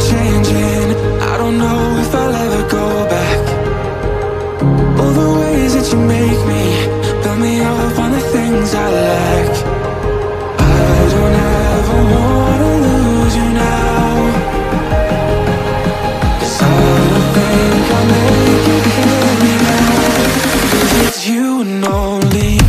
changing. I don't know if I'll ever go back. All the ways that you make me, build me up on the things I lack. I don't ever wanna lose you now, 'cause I don't think I'll make it, hear me now, 'cause it's you and only you.